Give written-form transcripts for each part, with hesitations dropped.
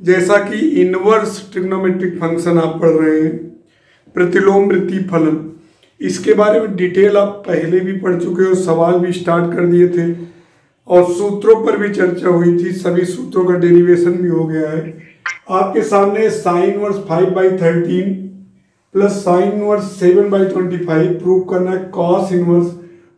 जैसा कि inverse trigonometric function आप पढ़ रहे हैं, प्रतिलोमवृत्तीय फलन, इसके बारे में डिटेल आप पहले भी पढ़ चुके हो, सवाल भी स्टार्ट कर दिए थे और सूत्रों पर भी चर्चा हुई थी, सभी सूत्रों का डेरिवेशन भी हो गया है। आपके सामने sine inverse 5/13 plus sine inverse 7/25 prove करना है कॉस इनवर्स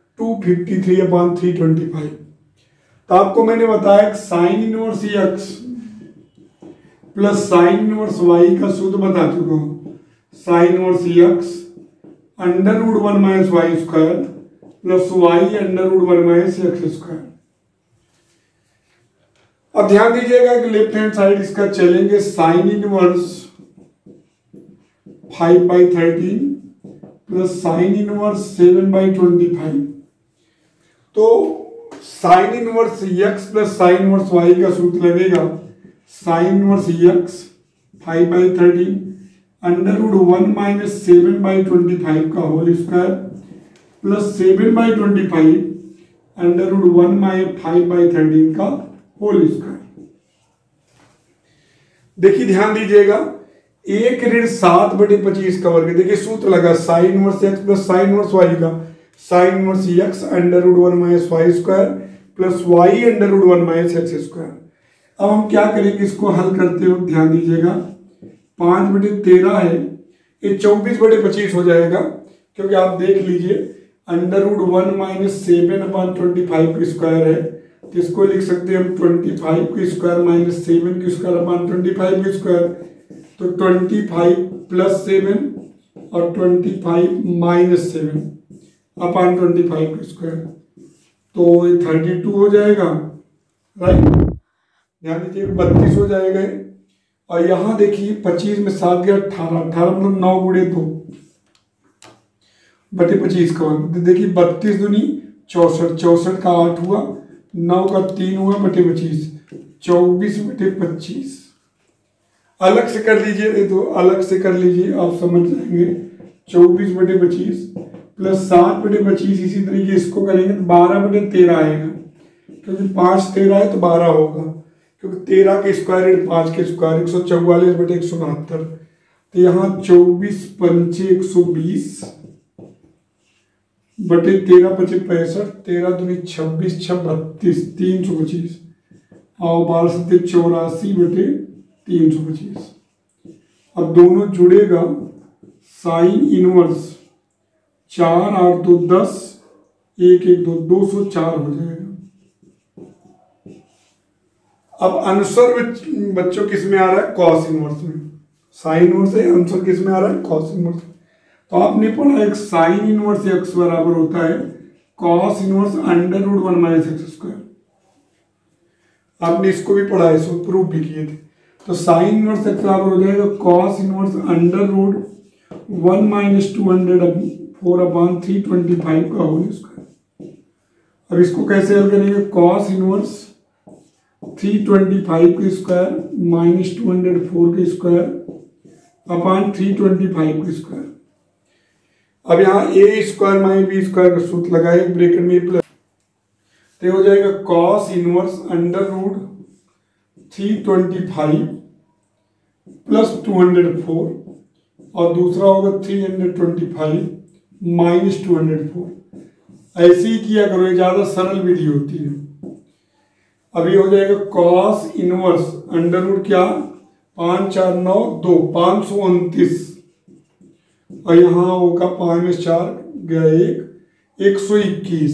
253/325। तो आपको मैंने बताया कि sine inverse x plus sine inverse y का सूत्र बता चुका हूं। Sine inverse x √1 - y square plus y √1 - x square. अब ध्यान दीजिएगा कि लेफ्ट हैंड साइड इसका चलेंगे sine inverse 5/13 plus sine inverse 7/25। तो sine inverse x plus sine inverse y का सूत्र लगेगा साइन इनवर्स x 5/13 √1 - 7/25 का होल स्क्वायर प्लस 7/25 √1 - 5/13 का होल स्क्वायर। देखिए ध्यान दीजिएगा, 1-7/25 का वर्ग। देखिए सूत्र लगा sine inverse x plus sine inverse y का, sine inverse x √1 - y square plus y √1 - x square. अब हम क्या करेंगे, इसको हल करते हो ध्यान दीजिएगा, 5/13 है, ये 24/25 हो जाएगा, क्योंकि आप देख लीजिए √1 - 7/25 का स्क्वायर है, तो इसको लिख सकते हैं हम 25 का स्क्वायर माइनस 7 का स्क्वायर अपान 25 का स्क्वायर। तो 25 प्लस 7 और 25 माइनस 7 अपान 25 का स्क्वायर, तो ये 32 हो जाएगा, राइट। ध्यान दीजिए 32 हो जाएगा। और यहाँ देखिए 25 में 7 गया 18, 18 मतलब 9 × 2/25 का वर्ग। तो देखिए 32 दूनी 64, 64 का 8 हुआ, 9 का 3 हुआ /25, 24/25। अलग से कर लीजिए, तो अलग से कर लीजिए, आप समझ जाएंगे। 24/25 प्लस 7/25, इसी तरीके इसको करेंगे तो 12/13 आएगा, क्योंकि 5 13 है तो 12 होगा, क्योंकि 13 के स्क्वायर 5 के स्क्वायर 144/169। तो यहाँ 24 × 5 = 120 बटे 13 × 5 = 65, 13 दूनी 26, 6 32, 325 और 12 × 7 84/325। अब दोनों जुड़ेगा, साइन इनवर्स 4 8 2 10 1 1 2 204 हो जाएगा। अब आंसर बच्चों किस में आ रहा है, कॉस इनवर्स में। साइन इनवर्स है, आंसर किस में आ रहा है, कॉस इनवर्स। तो आपने पढ़ा एक साइन इनवर्स x बराबर होता है कॉस इनवर्स √1 - x स्क्वायर। आपने इसको भी पढ़ा है, इसको प्रूफ भी किए थे। तो साइन इनवर्स x बराबर हो जाएगा कॉस इनवर्स √1 - 204/325 का होल स्क्वायर। अब इसको कैसे हल करेंगे, कॉस इनवर्स 325 का स्क्वायर माइनस 204 का स्क्वायर अपान 325 का स्क्वायर। अब यहाँ a square minus b square का सूत्र लगाए, ब्रैकेट में प्लस, तो हो जाएगा कॉस इनवर्स √325 प्लस 204 और दूसरा होगा 325 माइनस 204। ऐसे ही किया करो, ये ज्यादा सरल विधि होती है। अभी हो जाएगा कॉस इनवर्स √ क्या, 5 4 9 2 529 और यहाँ होगा 5 में 4 गया 1 121।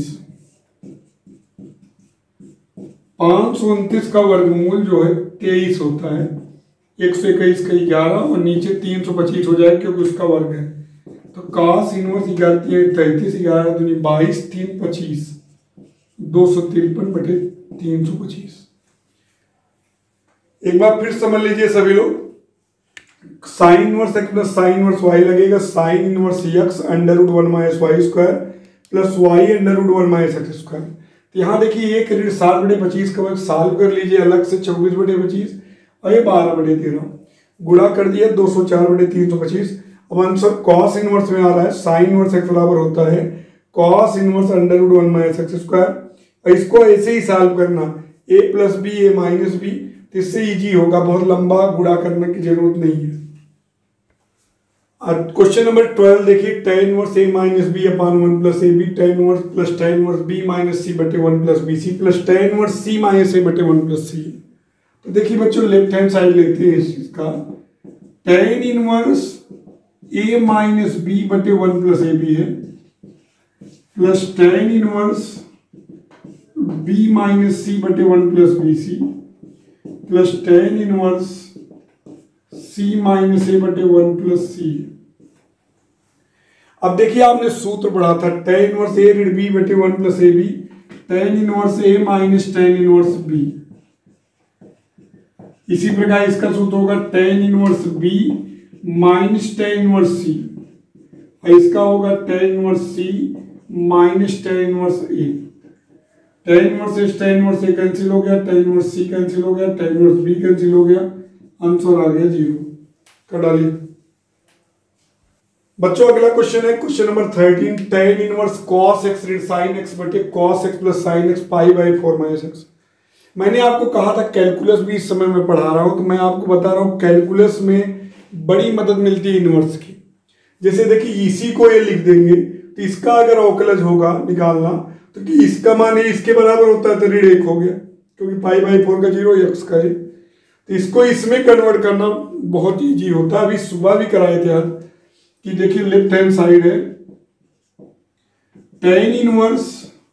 529 का वर्गमूल जो है 23 होता है, 121 का 11 और नीचे 325 हो जाएगा क्योंकि उसका वर्ग है। तो कॉस इनवर्स 33 11 दूनी 22 3 25 253/325। एक बार फिर समझ लीजिए सभी लोग, sine inverse x plus sine inverse y लगेगा sine inverse x √1 - y square plus y √1 - x square. तो यहाँ देखिए 1-7/25 का वर्ग सॉल्व कर लीजिए अलग से, 24/25 और ये 12/13 गुणा कर दिया 204/325। अब आंसर कॉस इनवर्स में आ रहा है, साइन इनवर्स x बराबर होता है कॉस इनवर्स √1 - x स्क्वायर। इसको ऐसे ही सॉल्व करना, a + b a - b तो इससे इजी होगा, बहुत लंबा गुणा करने की जरूरत नहीं है। क्वेश्चन नंबर 12 देखिए, tan inverse a minus B upon 1 plus A B, tan inverse plus tan inverse b minus C बटे 1 plus B C plus tan inverse c minus A बटे 1 प्लस सी। तो देखिए बच्चों लेफ्ट हैंड साइड लेते हैं इस चीज का, tan inverse a minus B बटे 1 प्लस ए बी है plus tan inverse b minus C बटे 1 plus B C plus tan inverse c minus A बटे 1 प्लस सी। अब देखिए आपने सूत्र पढ़ा था tan इनवर्स a ऋण b बटे 1 plus A B, tan inverse a minus tan inverse b। इसी प्रकार इसका सूत्र होगा tan inverse b minus tan inverse c, और इसका होगा tan inverse c minus tan inverse a। tan inverse a tan inverse a cancel हो गया, tan इनवर्स c कैंसिल हो गया, tan इनवर्स b कैंसिल हो गया, आंसर आ गया 0। कर डालिए बच्चों। अगला क्वेश्चन है question number 13, tan inverse cos x ऋण sin x बटे cos x plus sin x pi by 4 minus x। मैंने आपको कहा था कैलकुलस भी इस समय मैं पढ़ा रहा हूं, तो मैं आपको बता रहा हूं कैलकुलस में बड़ी मदद मिलती है इनवर्स की। जैसे देखिए इसी को ये लिख देंगे, तो इसका अगर अवकलज होगा निकालना तो कि इसका मान इसके बराबर होता है तो ऋण 1 हो गया, क्योंकि पाई बाई 4 का 0 x का है, तो इसको इसमें कन्वर्ट करना बहुत इजी होता है। अभी सुबह भी कराए थे आज कि देखिए लेफ्ट हैंड साइड है tan inverse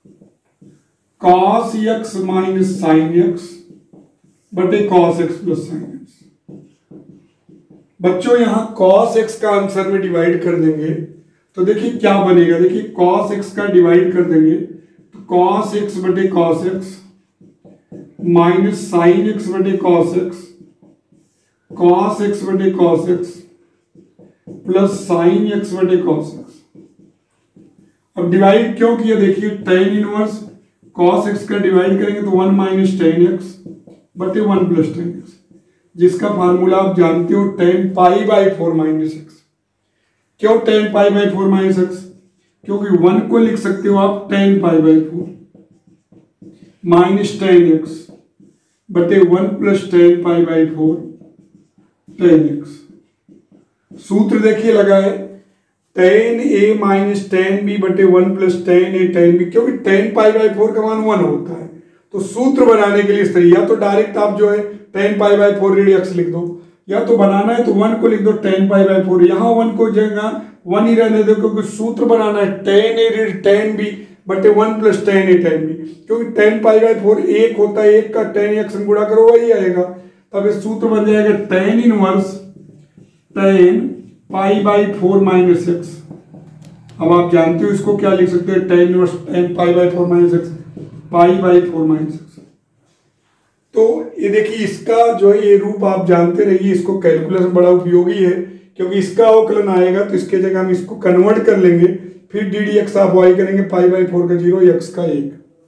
cos x minus sin x बटे cos x plus sin x। बच्चों यहां cos x का आंसर में डिवाइड कर देंगे तो देखिए क्या बनेगा, देखिए cos x का डिवाइड कर देंगे तो cos x बटे cos x minus sin x बटे cos x, cos x बटे cos x plus sin x बटे cos x। अब डिवाइड क्यों किया, देखिए tan इनवर्स cos x का डिवाइड करेंगे तो 1 माइनस tan x बटे 1 प्लस tan x, जिसका फार्मूला आप जानते हो tan pi by 4 minus x। क्यों tan pi by 4 minus x, क्योंकि 1 को लिख सकते हो आप tan pi by 4 minus tan x बटे 1 plus tan pi by 4 tan x। सूत्र देखिए लगा है tan a minus tan b बटे 1 plus tan a tan b, क्योंकि tan पाई बाई 4 का मान 1 होता है। तो सूत्र बनाने के लिए सही, या तो डायरेक्ट आप जो है tan पाई बाई 4 ऋण x लिख दो, या तो बनाना है तो 1 को लिख दो tan पाई बाई 4, यहाँ 1 को जगह 1 ही रहने दो, क्योंकि सूत्र बनाना है tan a ऋण tan b बटे 1 plus tan a tan b, क्योंकि tan पाई बाई 4 1 होता है, 1 का tan x गुणा करो वही आएगा। तब ये सूत्र बन जाएगा tan inverse tan pi by 4 minus x। अब आप जानते हो इसको क्या लिख सकते हैं, tan inverse tan pi by 4 minus x pi by 4 minus x। तो ये देखिए इसका जो है ये रूप आप जानते रहिए, इसको कैलकुलस में बड़ा उपयोगी है, क्योंकि इसका अवकलन आएगा तो इसके जगह हम इसको कन्वर्ट कर लेंगे, फिर डी डी एक्स आप वाई करेंगे, पाई बाई 4 का 0 x का 1।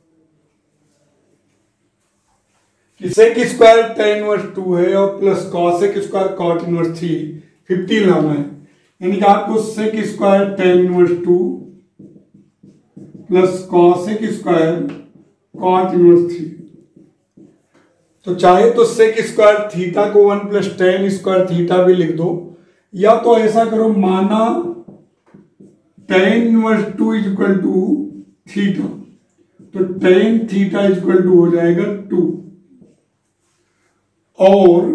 सेक स्क्वायर tan इनवर्स 2 है और plus cosec square cot inverse 3 15 लाना है, यानी कि आपको sec square tan inverse 2 plus cosec square cot inverse 3। तो चाहे तो सेक स्क्वायर थीटा को 1 प्लस tan स्क्वायर थीटा भी लिख दो, या तो ऐसा करो माना tan inverse 2 is equal to theta, तो tan theta is equal to हो जाएगा 2, और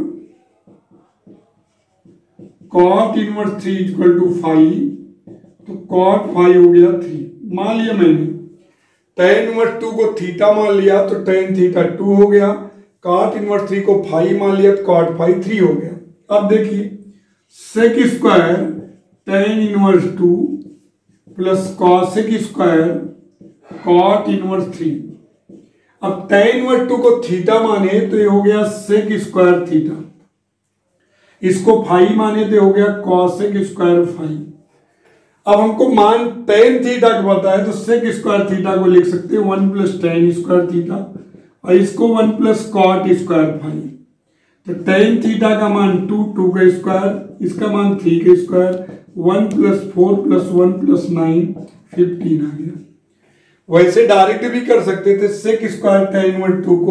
cot इनवर्स 3 इक्वल टू 5, तो cot 5 हो गया 3। मान लिया मैंने tan इनवर्स 2 को थीटा मान लिया तो tan थीटा 2 हो गया, cot इनवर्स 3 को 5 मान लिया तो cot 5 3 हो गया। अब देखिए sec square tan inverse 2 plus cosec square cot inverse 3। अब tan इनवर्स 2 को थीटा माने तो ये हो गया सेक स्क्वायर थीटा, इसको 5 माने तो हो गया cosec स्क्वायर 5। अब हमको मान tan थीटा का पता है तो सेक स्क्वायर थीटा को लिख सकते हैं 1 प्लस tan स्क्वायर थीटा, और इसको 1 प्लस cot स्क्वायर 5। तो tan थीटा का मान 2 का स्क्वायर, इसका मान 3 का स्क्वायर, 1 प्लस 4 प्लस 1 प्लस 9 15 आ गया। वैसे डायरेक्ट भी कर सकते थे, सेक स्क्वायर tan इनवर्स 2 को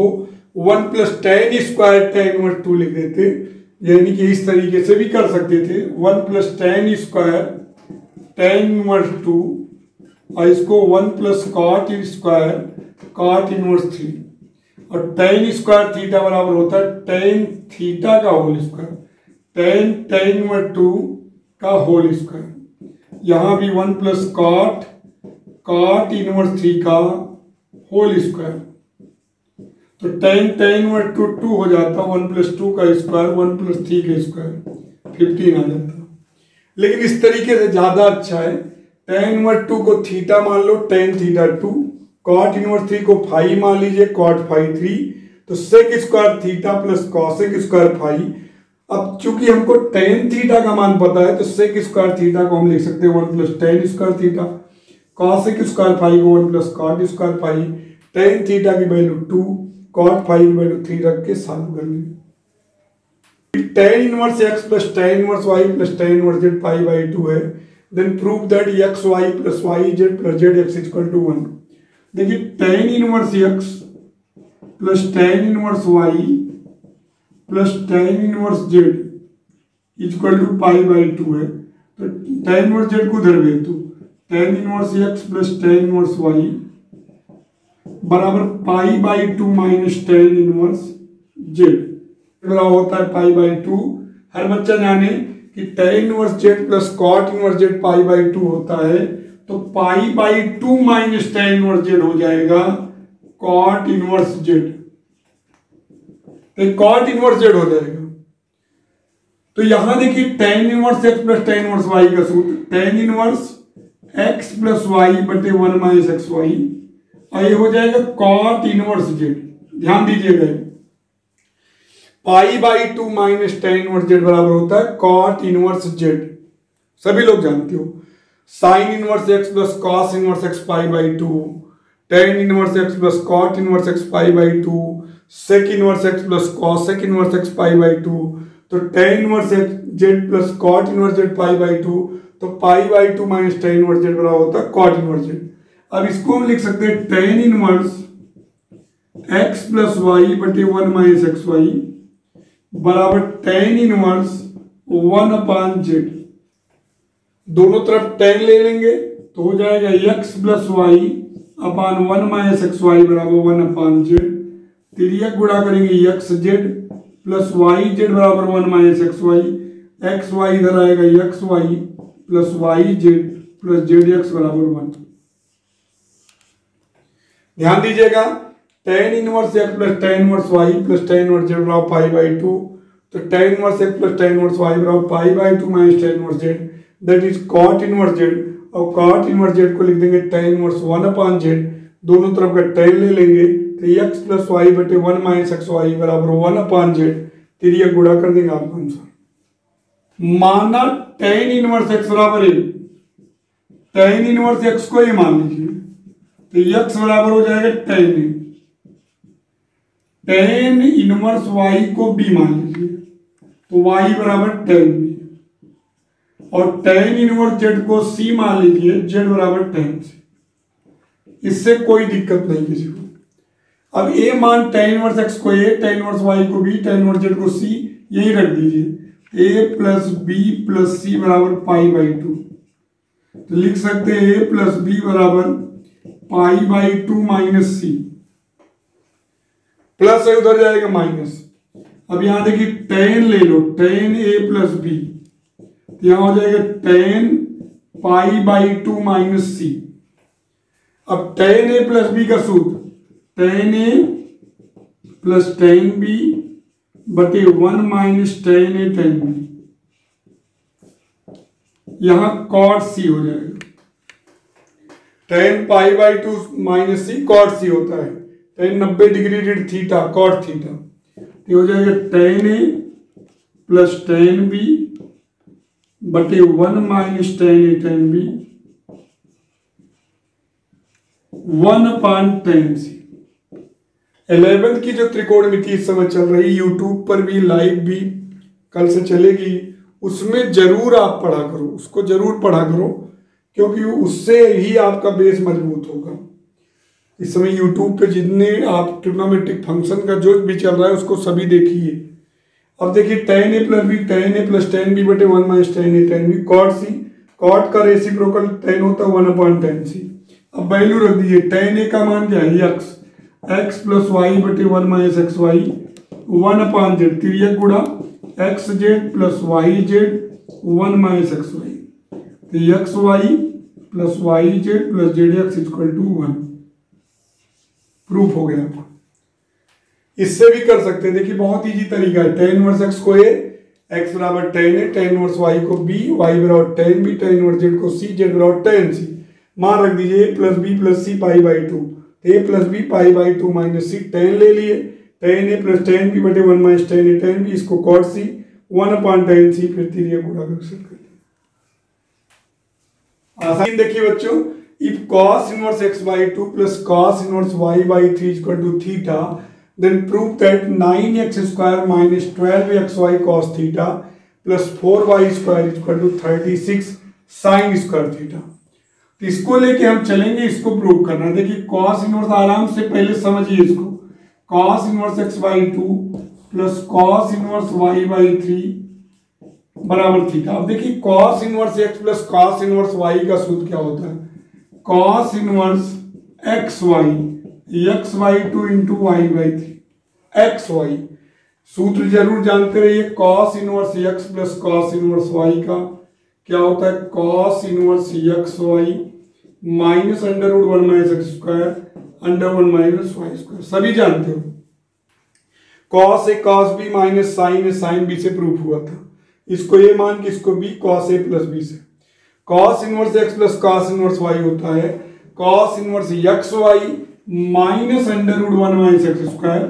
1 plus tan square tan inverse 2 लिख देते, यानी कि इस तरीके से भी कर सकते थे 1 plus tan square tan inverse 2 और इसको 1 plus cot square cot inverse 3 और टेन स्क्वायर थीटा बराबर होता है टेन थीटा का whole square tan tan inverse 2 का होल स्क्वायर। यहाँ भी 1 प्लस कॉट कॉट इनवर्स 3 का होल स्क्वायर, तो टेन टेन इनवर्स 2 हो जाता 1 प्लस 2 का स्क्वायर 1 प्लस 3 का स्क्वायर 15 आ जाता। लेकिन इस तरीके से ज्यादा अच्छा है, टेन इनवर्स 2 को थीटा मान लो टेन थीटा 2, कॉट इनवर्स 3 को फाई मान लीजिए कॉट फाई 3, तो sec square theta plus cosec square phi. अब चूंकि हमको टेन थीटा का मान पता है तो सेक स्क्वायर थीटा को हम लिख सकते हैं 1 plus tan square theta, cosec square phi को 1 plus cot square phi, tan theta की वैल्यू 2 कॉट फाई की वैल्यू 3 रख के सॉल्व कर लेंगे। Tan inverse x plus tan inverse y plus tan inverse z pi by 2 है, then prove that x y plus y z plus z x equal to 1। देखिए tan inverse x plus tan inverse y plus tan inverse z equal to pi by 2 है, तो tan inverse z को उधर भेज दो, tan inverse x plus tan inverse y बराबर pi by 2 minus tan inverse z बराबर होता है पाई बाई 2। हर बच्चा जाने कि tan inverse z plus cot inverse z pi by 2 होता है, तो pi by 2 minus tan inverse z हो जाएगा कॉट इनवर्स जेड, तो कॉट इनवर्स जेड हो जाएगा। तो यहां देखिए tan inverse x plus tan inverse y का सूत्र tan inverse x plus y बटे 1 माइनस एक्स वाई, और ये हो जाएगा कॉट इनवर्स जेड। ध्यान दीजिएगा pi by 2 minus tan inverse z बराबर होता है कॉट इनवर्स जेड, सभी लोग जानते हो। Sine inverse x plus cos inverse x pi by 2, tan inverse x plus cot inverse x pi by 2, sec inverse x plus cosec inverse x pi by 2, तो tan inverse x z plus cot inverse z pi by 2, तो pi by 2 minus tan inverse z बराबर होता है cot inverse Z. अब इसको हम लिख सकते हैं tan inverse x plus y बटे 1 माइनस एक्स वाई बराबर टेन इनवर्स 1 अपान जेड, दोनों तरफ टेन ले लेंगे तो हो जाएगा x plus y upon 1 minus x y बराबर 1 अपान जेड, तिर्यक गुणा करेंगे x z plus y z बराबर 1 minus x y, x y इधर आएगा x y plus y z plus z x बराबर 1। ध्यान दीजिएगा ten inverse x plus tan inverse y plus tan inverse z बराबर पाई बाई 2, तो tan inverse x plus tan inverse y बराबर pi by 2 minus tan inverse z, that is cot inverse z, और cot inverse z को लिख देंगे ten inverse 1 upon z, दोनों तरफ का टेन ले लेंगे तो एक्स प्लस वाई बटे 1 माइनस एक्स वाई बराबर 1 अपान जेड, तिर्यक गुणा कर देंगे आपका आंसर। माना टेन इनवर्स एक्स बराबर है, टेन इनवर्स एक्स को ही मान लीजिए तो एक्स बराबर हो जाएगा टेन, टेन इनवर्स वाई को बी मान लीजिए तो वाई बराबर टेन बी, और टेन इनवर्स जेड को सी मान लीजिए जेड बराबर टेन सी, इससे कोई दिक्कत नहीं किसी को। अब ए मान टेन इनवर्स एक्स को ए, टेन इनवर्स वाई को बी, टेन इनवर्स जेड को सी, यही रख दीजिए ए प्लस बी प्लस सी बराबर पाई बाई 2, तो लिख सकते हैं ए प्लस बी बराबर pi by 2 minus c, plus है उधर जाएगा माइनस। अब यहां देखिए टेन ले लो, टेन ए प्लस बी, तो यहां हो जाएगा tan pi by 2 minus c. अब टेन ए प्लस बी का सूत्र tan a plus tan b बटे 1 minus tan a tan b, यहां कॉट सी हो जाएगा, tan pi by 2 minus c cot c होता है, टेन 90 डिग्री रेड थीटा कॉट थीटा, तो हो जाएगा tan a plus tan b बटे 1 minus tan a tan b 1 upon tan c. 11th की जो त्रिकोणमिति इस समय चल रही यूट्यूब पर भी लाइव भी कल से चलेगी, उसमें जरूर आप पढ़ा करो, उसको जरूर पढ़ा करो, क्योंकि उससे ही आपका बेस मजबूत होगा। इस समय यूट्यूब पे जितने आप ट्रिग्नोमेट्रिक फंक्शन का जो भी चल रहा है उसको सभी देखिए। अब देखिए tan a plus b tan a plus tan b बटे 1 minus tan a tan b cot c, cot का रेसिप्रोकल tan होता है 1 अपॉन tan c। अब वैल्यू रख दीजिए, tan a का मान क्या है x, x प्लस वाई बटे 1 minus x y 1 upon z, तिर्यक गुणा x z plus y z 1 minus x y, तो x y plus y z plus z x equal to 1। Proof हो गया आपका। इससे भी कर सकते हैं, देखिए बहुत इजी तरीका है। tan इनवर्स x को a, x बराबर tan a, tan inverse y को b, y बराबर tan b, tan inverse z को c, z बराबर tan c। मान रख दीजिए a plus b plus c pi by 2, a plus b pi by 2 minus c, tan ले लिए, tan a plus tan b बटे 1 minus tan a tan b, इसको cot c 1 upon tan c, फिर तिर्यक गुणा कर सकते हैं। आसान देखिए बच्चों, if cos inverse x by 2 plus cos inverse y by 3 is equal to theta, then prove that 9x square minus 12xy cos theta plus 4y square is equal to 36 sin square theta। तो इसको लेके हम चलेंगे, इसको prove करना। देखिए cos inverse आराम से पहले समझिए इसको, cos inverse x by 2 plus cos inverse y by 3 बराबर थीटा। अब देखिए cos inverse x plus cos inverse y का सूत्र क्या होता है, cos inverse x y x by 2 into y by 3 x y. सूत्र जरूर जानते रहिए, cos inverse x plus cos inverse y का क्या होता है, cos inverse x y minus under root 1 minus x square under 1 minus y square, सभी जानते हो। cos a cos b minus sine a sine b से प्रूफ हुआ था। इसको ए मान के इसको b cos a plus b से। cos inverse x plus cos inverse y होता है cos inverse x y minus under root 1 minus x square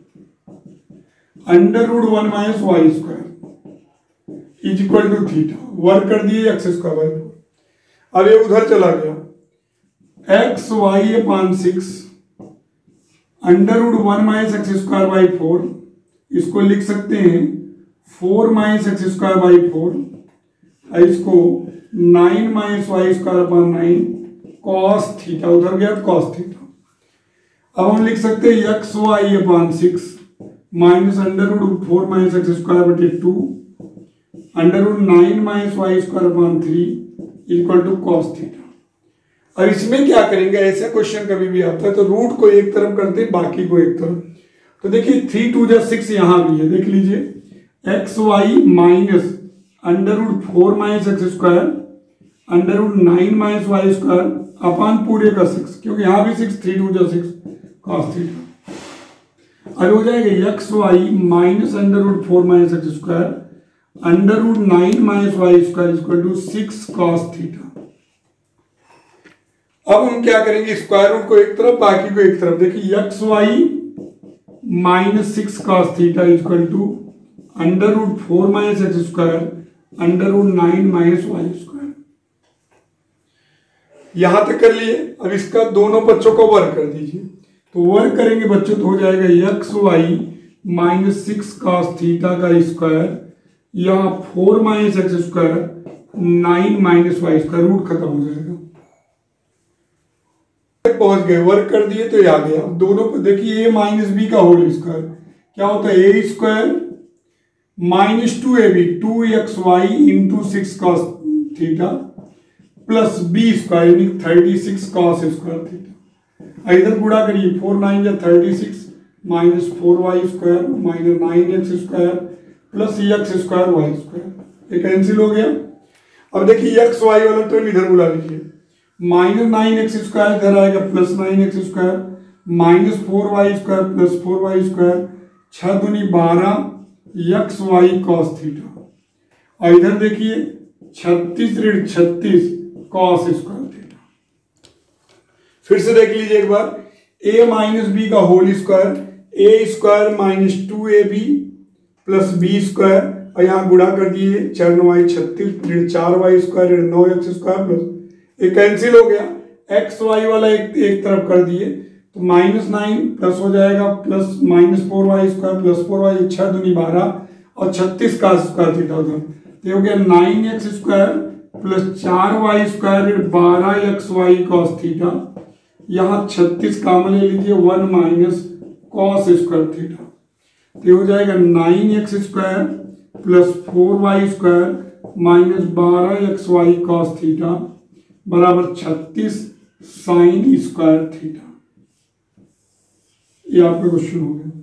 under root 1 minus y square is equal to theta. Work कर दिए x square by 4। अब ये उधर चला गया, x y upon 6 under root 1 minus x square by 4, इसको लिख सकते हैं 4 माइनस एक्स स्क्वायर बाई 4, इसको 9 minus y square upon 9 cos theta, उधर गया तो कॉस थीटा। अब हम लिख सकते हैं x y upon 6 minus under root 4 minus x square बटे 2 under root 9 minus y square upon 3 equal to cos theta. अब इसमें क्या करेंगे, ऐसा क्वेश्चन कभी भी आता है तो रूट को एक तरफ करते हैं बाकी को एक तरफ। तो देखिए 3 2 जा 6 यहां भी है, देख लीजिए x y minus under root 4 minus x square under root 9 minus y square upon पूरे का 6, क्योंकि यहां भी 6 3 2 जा 6 कॉस थीटा। अब हो जाएगा x y minus under root 4 minus x square under root 9 minus y square equal to 6 cos theta. अब हम क्या करेंगे, स्क्वायर रूट को एक तरफ बाकी को एक तरफ। देखिए x y minus 6 cos theta equal to under root 4 minus x square under root 9 minus y square. यहां तक कर लिए। अब इसका दोनों पक्षों को वर्क कर दीजिए, तो वर्क करेंगे बच्चों तो हो जाएगा x y minus 6 cos theta का स्क्वायर या 4 minus x square 9 minus y square, root खत्म हो जाएगा। पहुंच गए, वर्क कर दिए तो ये आ गया। दोनों पर देखिए ए माइनस बी का होल स्क्वायर क्या होता है, a square minus 2ab 2xy into 6 cos theta plus b square यानी 36 कॉस स्क्वायर थीटा। इधर गुणा करिए 4 9 या 36 minus 4y square minus 9x square plus x square y square, ये कैंसिल हो गया। अब देखिए एक्स वाई वाला तो इधर बुला लीजिए, माइनस 9x स्क्वायर इधर आएगा plus 9x square minus 4y square plus 4y square 6 दूनी 12 एक्स वाई कॉस थीटा। और इधर देखिए 36 ऋण 36 कॉस स्क्वायर थीटा। फिर से देख लीजिए एक बार, a माइनस बी का whole square a square minus 2ab plus b square और यहाँ गुणा कर दिए 4 9 36 ऋण 4y स्क्वायर ऋण 9x स्क्वायर प्लस एक कैंसिल हो गया। एक्स वाई वाला एक तरफ कर दिए तो माइनस 9 प्लस हो जाएगा plus minus 4y square plus 4y 6 दूनी 12 और 36 का स्क्वायर थीटा उधर, तो हो गया 9x square plus 4y square 12xy cos theta यहाँ 36 कामन ले लीजिए, 1 माइनस कॉस स्क्वायर थीटा, तो हो जाएगा 9x square plus 4y square minus 12xy cos theta बराबर 36 साइन स्क्वायर थीटा। ये आपका क्वेश्चन हो गया।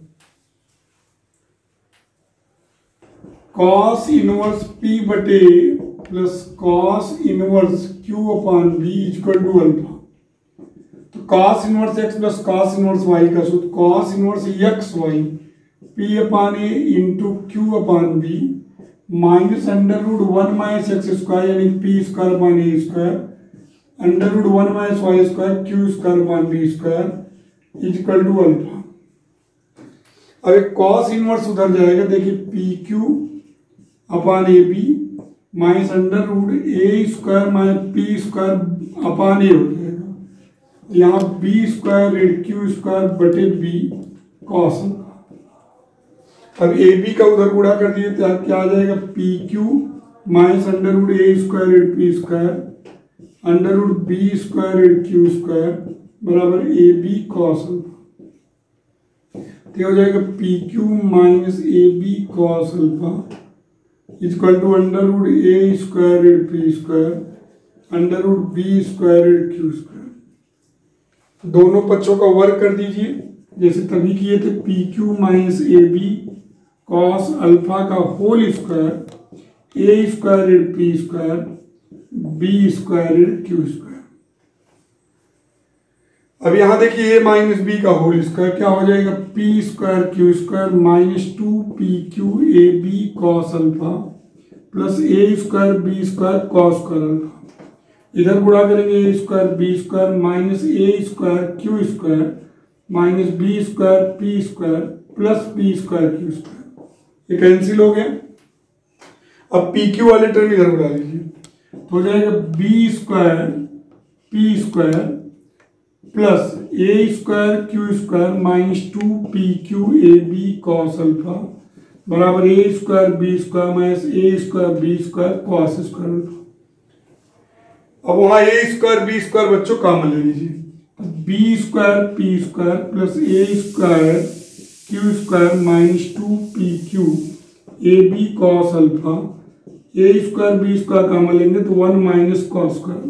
कॉस इनवर्स P बटे plus cos inverse Q upon V equal to alpha. तो cos inverse x plus cos inverse y का सूत्र cos inverse x y P upon A into Q upon V minus under root 1 minus x square यानी P square upon A square under root 1 minus y square Q square upon B square equal to alpha. अब एक cos inverse उधर जाएगा, देखिए PQ upon AB minus under root A square minus P square upon A हो जाएगा, यहाँ B square Q square बटे B cos. अब AB का उधर गुणा कर दिए तो क्या आ जाएगा, PQ minus under root A square P square under root B square Q square बराबर AB कॉस अल्फा। तो हो जाएगा PQ minus AB cos alpha equal to under root A square P square under root B square Q square. दोनों पक्षों का वर्ग कर दीजिए जैसे तभी किए थे, PQ minus AB cos alpha का whole square A square P square B square Q square. अब यहां देखिए A माइनस B का होल स्क्वायर क्या हो जाएगा, P square Q square minus 2PQ AB cos alpha plus A square B square cos square alpha. इधर गुणा करेंगे A square B square minus A square Q square minus B square P square plus B square Q square. ये cancel हो गया। अब PQ वाले term इधर उड़ा लीजिए तो हो जाएगा B square P square plus A square Q square minus 2PQ AB cos alpha बराबर A square B square minus A square B square cos square alpha. अब वहां A स्क्वायर B स्क्वायर बच्चों कॉमन ले लीजिए, B square P square plus A square Q square minus 2PQ AB cos alpha A square B square common लेंगे तो 1 minus cos square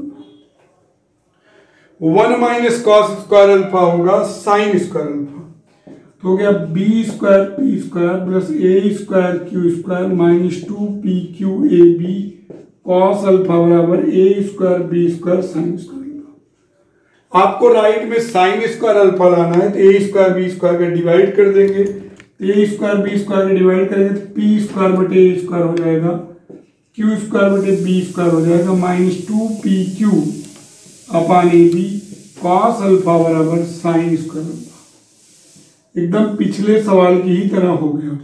1 minus cos square alpha होगा sine square alpha. तो हो गया B square P square plus A square Q square minus 2PQ AB cos alpha बराबर A square B square sine square. आपको right में sine square alpha लाना है तो A स्क्वायर B स्क्वायर का डिवाइड कर देंगे, A स्क्वायर B स्क्वायर का डिवाइड करेंगे तो P स्क्वायर बटे A स्क्वायर हो जाएगा, Q स्क्वायर बटे B स्क्वायर हो जाएगा minus 2PQ upon AB cos alpha बराबर साइन स्क्वायर अल्फा। एकदम पिछले सवाल की ही तरह हो गया।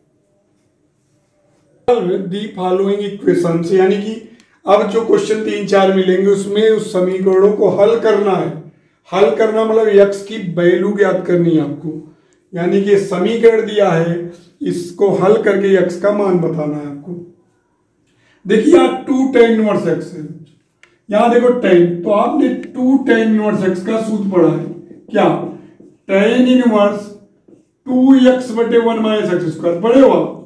दी फॉलोइंग इक्वेशन से यानी कि अब जो क्वेश्चन 3-4 मिलेंगे उसमें उस समीकरणों को हल करना है। हल करना मतलब x की वैल्यू ज्ञात करनी है आपको, यानी कि समीकरण दिया है इसको हल करके x का मान बताना है आपको। देखिए यहाँ 2 tan इनवर्स x है, यहाँ देखो tan, तो आपने 2 tan इनवर्स x का सूत्र पढ़ा है क्या, tan इनवर्स 2x बटे 1 माइनस एक्स स्क्वायर पढ़े हो आप।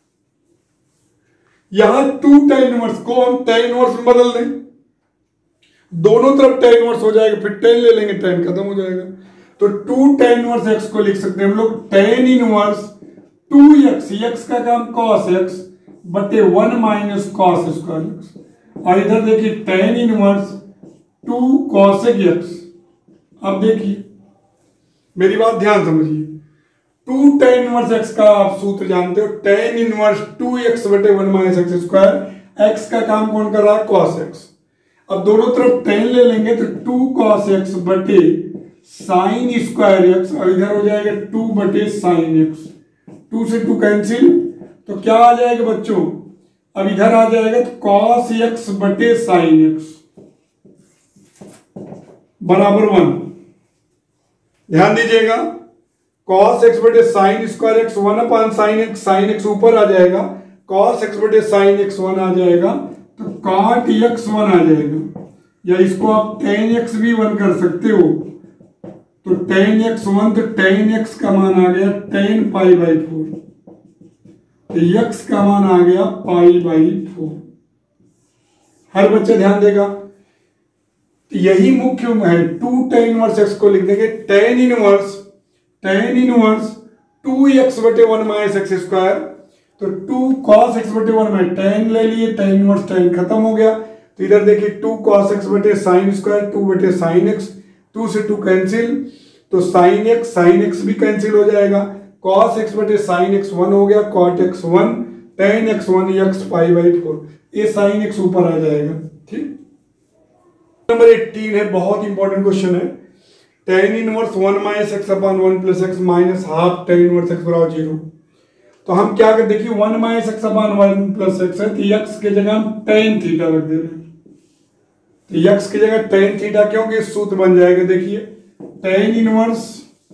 यहां 2 tan इनवर्स को हम tan इनवर्स में बदल दें, दोनों तरफ tan इनवर्स हो जाएगा, फिर tan ले लेंगे tan खत्म हो जाएगा। तो 2 tan इनवर्स x को लिख सकते हैं हम लोग tan इनवर्स 2x, x का काम cos x बटे 1 माइनस cos स्क्वायर x। और इधर देखिए tan इनवर्स 2 cosec x। अब देखिए मेरी बात ध्यान समझिए, 2 tan इनवर्स x का आप सूत्र जानते हो, tan इनवर्स 2x बटे 1 माइनस एक्स स्क्वायर, x का काम कौन कर रहा है cos x। अब दोनों तरफ tan ले लेंगे तो 2 cos x बटे साइन स्क्वायर x और इधर हो जाएगा 2 बटे साइन x, 2 से 2 कैंसिल तो क्या आ जाएगा बच्चों, अब इधर आ जाएगा तो cos x बटे साइन x बराबर 1। ध्यान दीजिएगा cos x बटे sine square x 1 upon sine x ऊपर आ जाएगा, cos x बटे साइन x 1 आ जाएगा तो cot x 1 आ जाएगा, या इसको आप tan x भी 1 कर सकते हो, तो tan x1 तो tan x का मान आ गया tan पाई बाई 4, तो x का मान आ गया पाई बाई 4। हर बच्चे ध्यान देगा, तो यही मुख्य है। 2 tan इनवर्स x को लिख देंगे tan इनवर्स 2x बटे 1 माइनस एक्स स्क्वायर, तो 2 cos x बटे 1 में tan ले लिए, tan इनवर्स tan खत्म हो गया। तो इधर देखिए 2 cos x बटे साइन स्क्वायर, 2 बटे साइन x, 2 से 2 कैंसिल, तो साइन x भी कैंसिल हो जाएगा। cos x बटे साइन x 1 हो गया, cot x 1, tan x 1 x pi by 4, ये साइन x ऊपर आ जाएगा। ठीक, नंबर 18 है, बहुत इंपॉर्टेंट क्वेश्चन है। tan inverse 1 minus x upon 1 plus x minus half tan inverse x बराबर 0। तो हम क्या करते, देखिए 1 minus x upon 1 plus x है, तो x के जगह हम tan थीटा रख दे रहे हैं। तो x की जगह tan थीटा, क्योंकि सूत्र बन जाएगा, देखिए tan inverse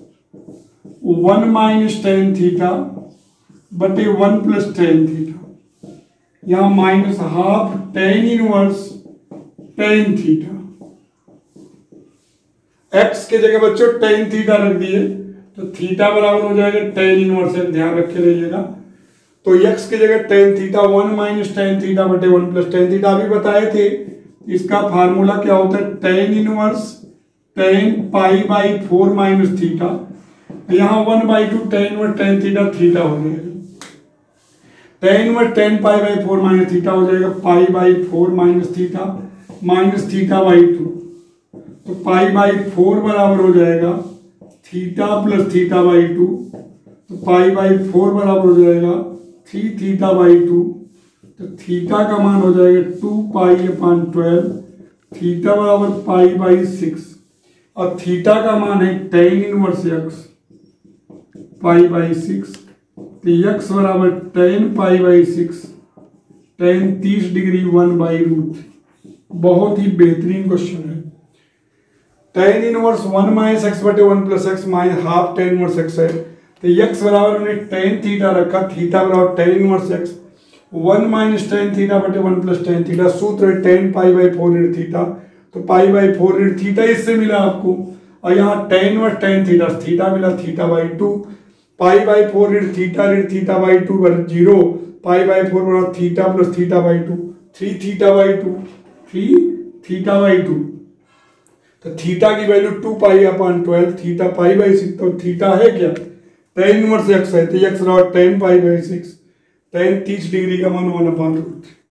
1 minus tan theta बटे 1 प्लस tan थीटा, यहां minus half tan inverse tan theta. x के जगह बच्चों tan थीटा रख दिए, तो थीटा बराबर हो जाएगा tan इनवर्स, ध्यान रखे रहिएगा। तो x की जगह tan theta 1 minus tan theta बटे 1 प्लस tan थीटा अभी बताए थे। इसका फार्मूला क्या होता है, tan inverse tan pi by 4 minus theta, यहाँ 1/2 tan इनवर्स tan थीटा हो जाएगा। tan inverse tan pi by 4 minus theta हो जाएगा pi by 4 minus theta by 2, तो पाई बाई 4 बराबर हो जाएगा थीटा प्लस थीटा बाई 2, तो पाई बाई 4 बराबर हो जाएगा 3 थीटा बाई 2, तो थीटा का मान हो जाएगा 2 पाई अपॉन 12, थीटा बराबर पाई बाई 6, और थीटा का मान है tan inverse x pi by 6, तो x बराबर tan pi by 6, tan 30 degree 1/√। बहुत ही बेहतरीन क्वेश्चन है। tan इनवर्स 1 माइनस एक्स बटे 1 plus x minus half tan inverse x है, तो x बराबर हमने tan थीटा रखा, थीटा बराबर tan inverse x 1 minus tan theta बटे 1 प्लस tan थीटा, सूत्र है tan पाई बाई 4 ऋण थीटा, तो पाई बाई 4 ऋण थीटा इससे मिला आपको, और यहाँ tan इनवर्स tan थीटा मिला थीटा बाई 2, पाई बाई 4 ऋण थीटा बाई 2 बराबर 0, पाई बाई 4 बराबर theta plus theta by 2, 3 theta by 2, तो थीटा की value 2 pi upon 12, theta pi by 6, तो थीटा है क्या, tan इनवर्स x है, तो x बराबर tan pi by 6, tan 30 degree का मान 1/√।